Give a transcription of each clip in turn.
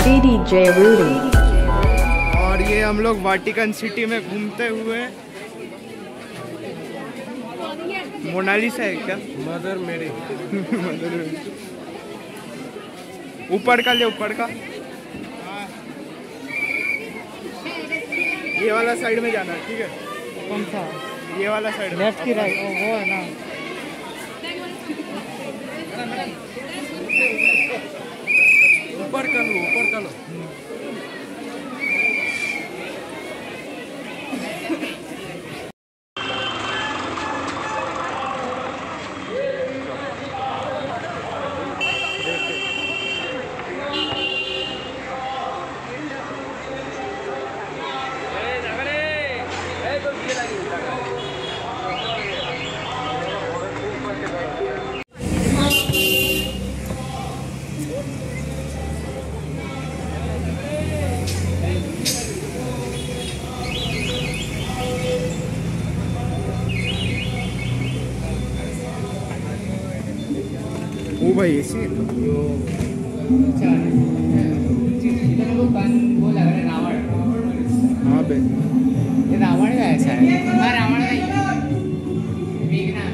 DJ Rudy। और ये हम लोग वाटिकन सिटी में घूमते हुए, मोनालिसा है क्या? मदर मेरी ऊपर का ले, ऊपर का ये वाला साइड में जाना है, ठीक है? कौन सा? ये वाला साइड, लेफ्ट की राइट? वो है ना। ऊपर कर लो, ऊपर कर लो। ओ भाई ऐसी वो लग रहा है रावण। हाँ बे, ये रावण का ऐसा है। हाँ रावण का ही मेघनाथ।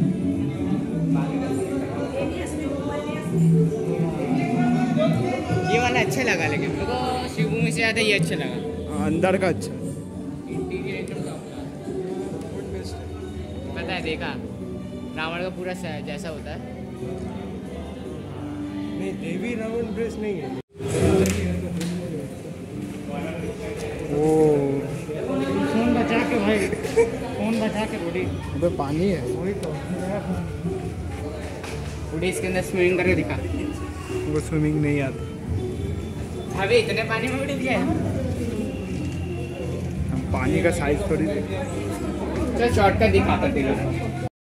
ये वाला अच्छा लगा, लेकिन मेरे को शिवभूमि से ज़्यादा ये अच्छा लगा। अंदर का अच्छा। पता है, देखा रावण का पूरा जैसा होता है। नहीं, देवी रावण ड्रेस नहीं है। ओ फोन बचा के भाई, फोन बचा के रोडी। अबे पानी है। वही तो उड़ी इसके अंदर स्विमिंग करके दिखा। वो स्विमिंग नहीं आती। अबे इतने पानी में उड़ गया है। हम पानी का साइज थोड़ी देखते। चल शॉर्टकट दिखाता तेरे।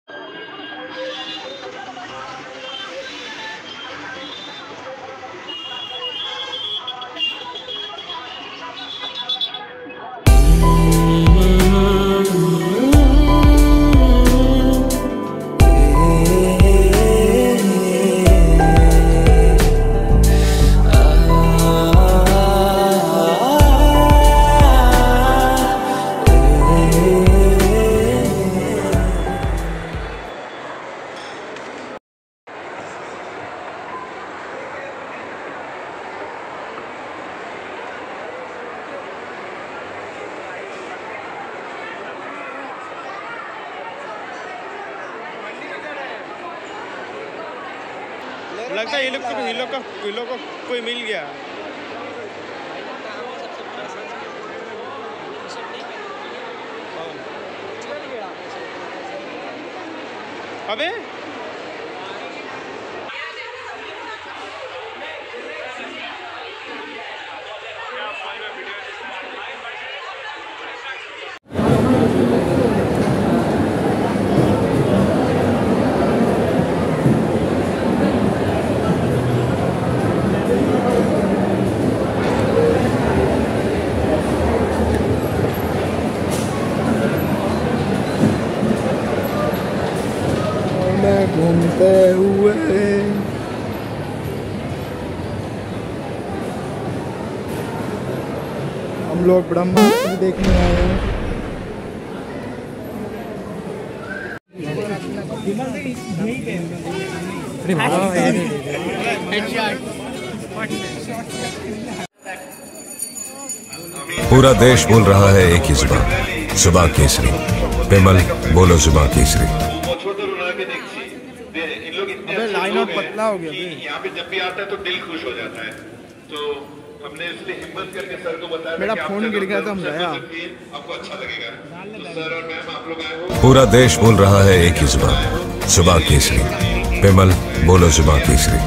लगता है ये लोग को कोई मिल गया। अबे घूमते हुए हम लोग ब्रह्मास्त्र देखने आए हैं। पूरा देश बोल रहा है एक ही जुबान, जुबां केसरी। विमल बोलो जुबां केसरी। लाइन आउट पतला हो गया। यहाँ पे जब भी आता है तो दिल खुश हो जाता है, तो हमने इसलिए हिम्मत करके सर को बताया मेरा फोन गिर गया तो हम गया। आपको अच्छा लगेगा। तो सर और मैम आप लोग आए हो। पूरा देश बोल रहा है एक ही जुबान, जुबां केसरी। विमल बोलो जुबां केसरी।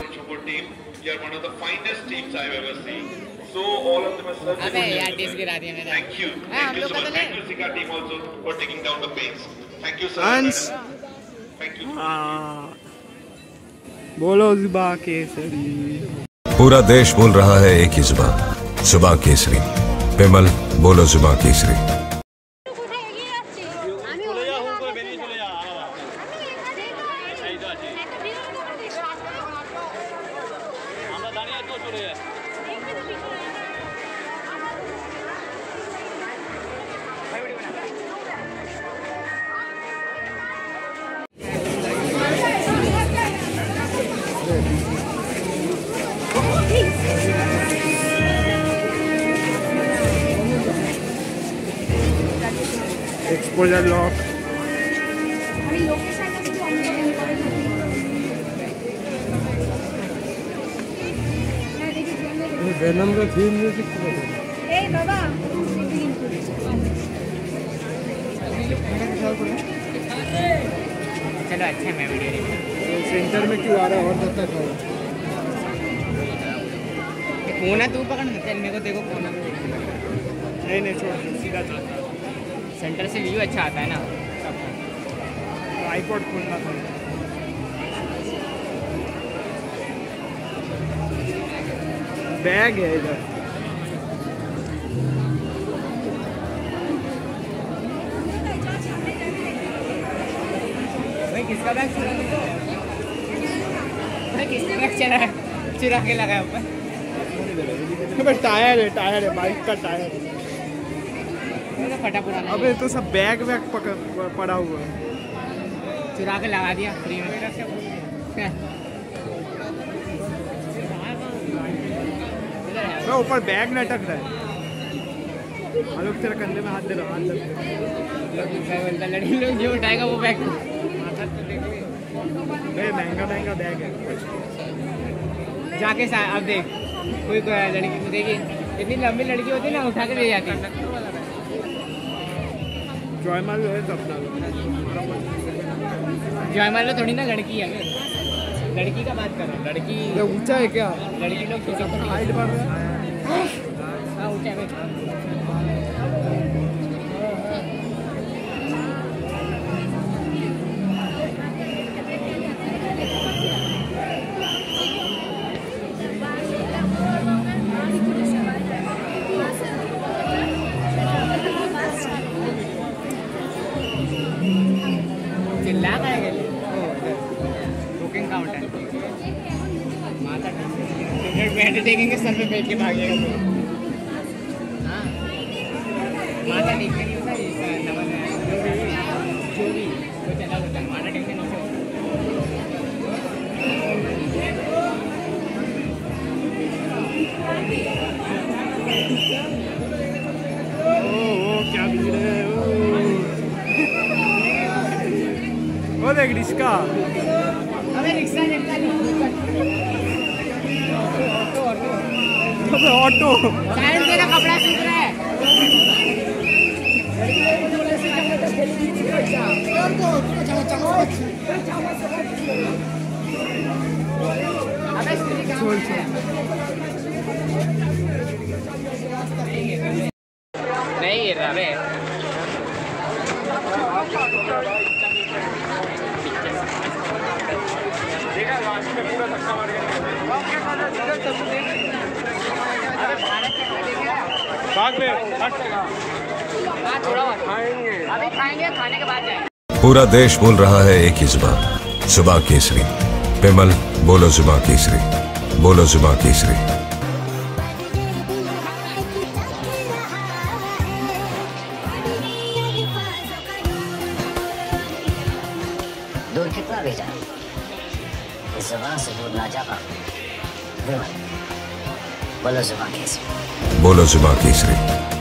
अबे यार डिस गिरा दिया मेरा। Thank you. हाँ, हम Thank you लोग so much. बदले। Thank you Sika team also for taking down the pace. Thank you sir. अंश Thank you. बोलो जुबां केसरी। पूरा देश बोल रहा है एक ही जुबान, जुबां केसरी। विमल बोलो जुबां केसरी। Disposal lock. वेनम का थीम म्यूजिक चलो अच्छा मैं वीडियो सेंटर में क्यों आ रहा है और तब तक फोन है तू पकड़ ना चल मेरे को देखो फोन नहीं छोड़ सीधा चल। सेंटर से व्यू अच्छा आता है ना। आईपॉड खोलना था। बैग है इधर। भाई किसका बैग चुरा भाई किसका बैग चुरा के लगाया ऊपर। टायर है बाइक का टायर। तो फटा पुराना अबे तो सब बैग पड़ा हुआ है। चुरा के लगा दिया फ्री में। ऊपर बैग लटक रहा है। आलोक तेरे कंधे में हाथ दे रहा। लड़की लोग जो उठाएगा वो बैग महंगा बैग है। जाके अब देख कोई लड़की देगी इतनी लंबी लड़की होती है ना उठा के ले जाती है। जॉयमाल है सपना। जॉयमाल थोड़ी ना लड़की है। लड़की का बात करो। लड़की ऊंचा है क्या? लड़की लोग छोटे हाइट बढ़ रहा है। हाँ ऊंचा है। चिल्ला पाएगा बुकिंग काउंटर माता देखेंगे सर पे बैठ के भागेगा तो। हाँ माता देखने नहीं होता जो भी वो चला होता है माता टेंशन नहीं होता। क्या भीड़ है। वो देख रिक्शा। अबे रिक्शा ऑटो साइड से ना कपड़ा सूख रहा है। नहीं गिर रहा बे। अभी खाएंगे खाने के बाद जाएंगे। पूरा देश बोल रहा है एक ही जुबान, जुबां केसरी। पेमल बोलो जुबां केसरी, बोलो जुबां केसरी। दूर कितना भेजा इस जुबान से दूर ना जा पाऊं। बोलो जुबां केसरी, बोलो जुबां केसरी।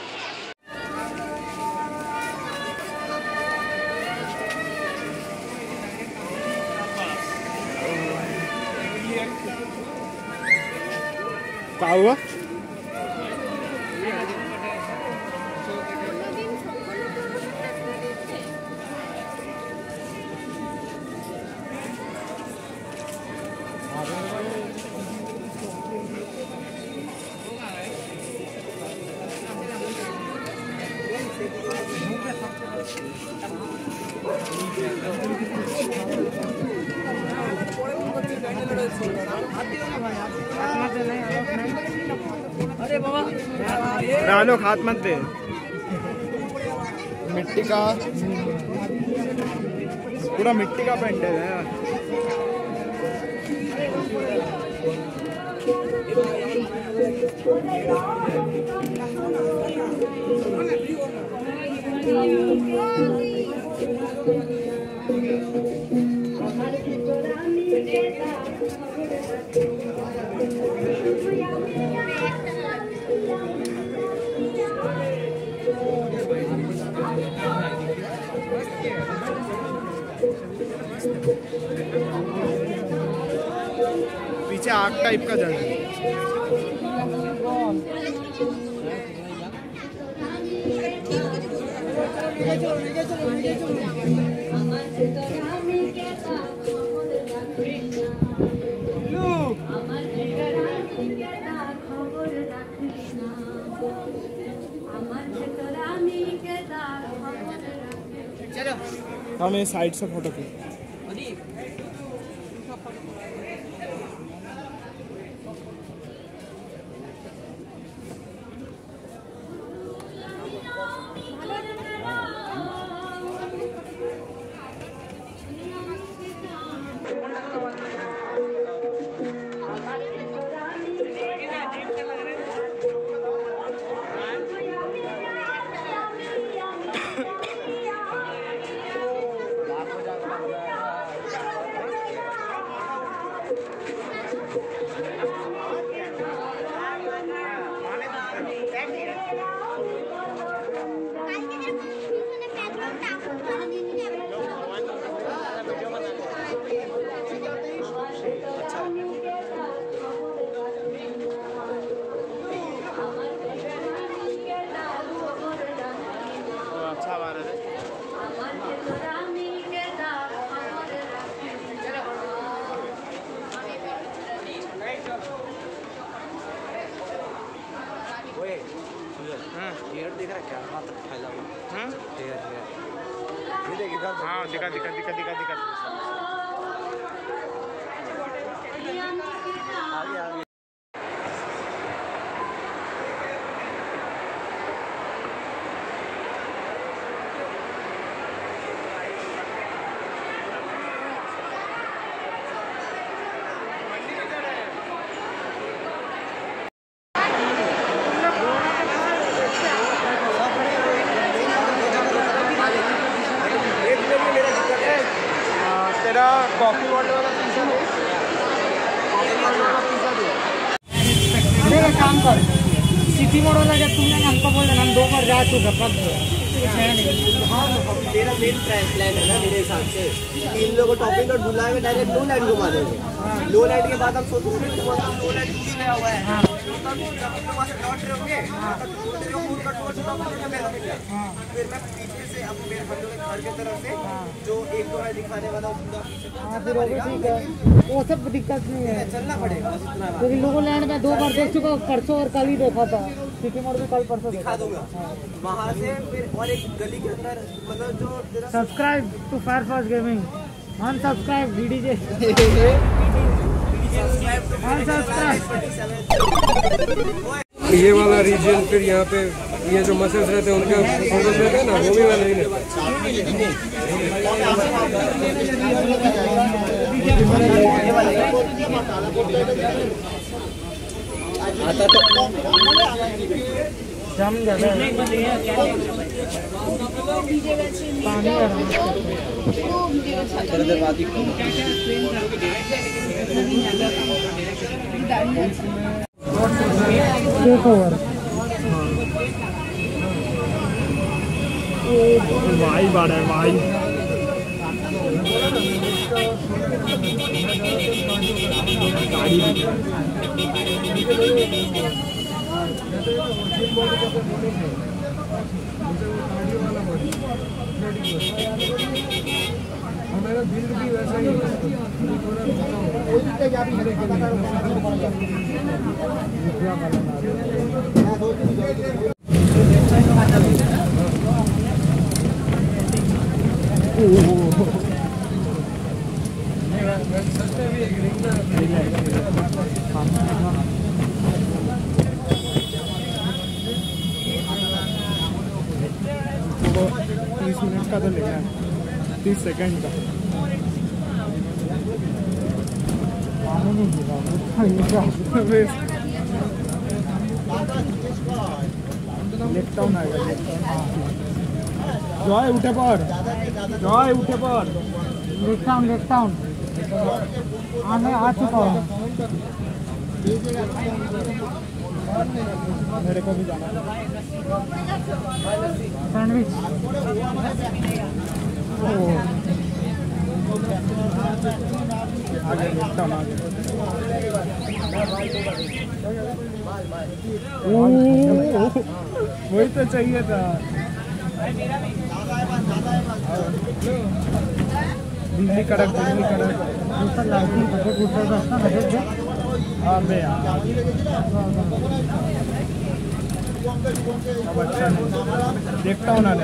क्या हुआ? आलोक हाथ मत दे। मिट्टी का पूरा मिट्टी का पेंडल है। पीछे आग टाइप का जल रहा है। हमें साइड से फोटो खींच। हाँ दिखा दिखा दिखा दिखा दिखा तेरा कॉफी वाले वाला पिज़्ज़ा दे। अरे एक काम कर, सिटी मोड़ वाला जब तुमने हमको बोला हम 2 बार जा चुके कब मेरा मेन प्लान है ना मेरे हिसाब से इन लोगों को टॉपिंग और बुलाएंगे डायरेक्ट लो लाइट घुमा देंगे। लो लाइट के बाद हम सोचेंगे कि लो लाइट भी गया हुआ है तब जब तुम वहाँ से लौट रहे होंगे फिर मैं पीछे से अब मेरे बंदों के घर की तरफ से जो 1-2 राइड दिखाने वाला पूरा फिर वो भी ठीक है, वो सब दिक्कत नहीं है, चलना पड़ेगा क्योंकि लोगो लैंड में 2 बार देख चुका, परसों और कल ही देखा था। सिटी मोड़ भी कल परसों दिखा दूंगा वहाँ से। फिर और एक गली के अंदर मतलब जो subscribe to Firefox Gaming, unsubscribe DDJ, unsubscribe. ये वाला रीजन फिर यहाँ पे ये जो मसल्स रहते हैं उनका फोकस रहता है ना, वो भी वाला नहीं रहता। आता तो जम जाता है पानी भाई बाड़ा है भाई। हमारा बिल्ड भी वैसा ही तो 30 मिनट का तो लेना है, 30 सेकंड का। लेफ्ट टाउन आएगा, जॉय उठे पर, जॉय उठे पर, लेफ्ट टाउन आने आ चुका हूँ। मेरे को भी जाना है। सैंडविच आगे देखता हूँ आगे। वही तो चाहिए था। बिजली कड़क अबे यार अब अच्छा नहीं देखता हूँ ना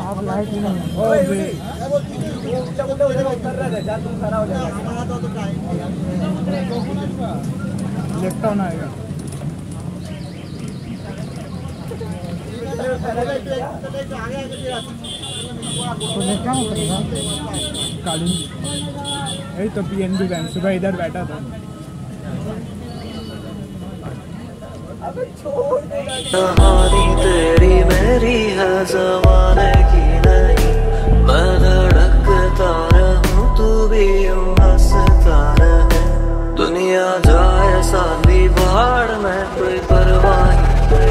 देखता हूँ ना आएगा। यही तो PNB बैंक सुबह इधर बैठा था। कहानी तेरी मेरी है ज़माने की नहीं, मैं धड़कता रहूं तू भी यूं हंसता रहे। दुनिया जाए साली भाड़ में कोई परवाह नहीं।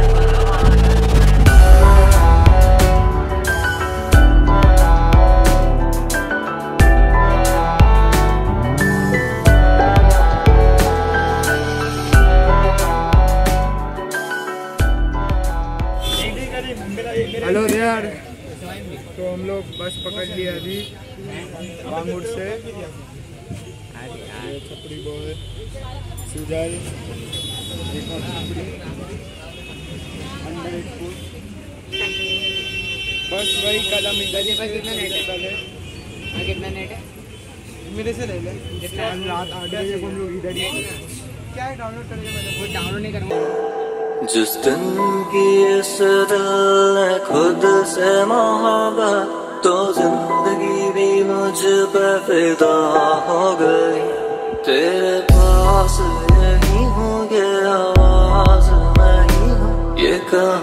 हेलो यार, तो हम लोग बस पकड़ लिया अभी बांगुर से। छपरी बॉय सुजल बस वही कदम इधर ही। कितना नेट है? कितना नेट है? मेरे से ले ले। रात 8 बजे हम लोग इधर ही। क्या है डाउनलोड करेंगे? मैंने वो डाउनलोड नहीं करूँगा। जिस दिन की इस दिल ने खुद से मोहब्बत, तो जिंदगी भी मुझ पे फिदा हो गई। तेरे पास यही हूँ, ये आवाज नहीं हूँ, ये कहा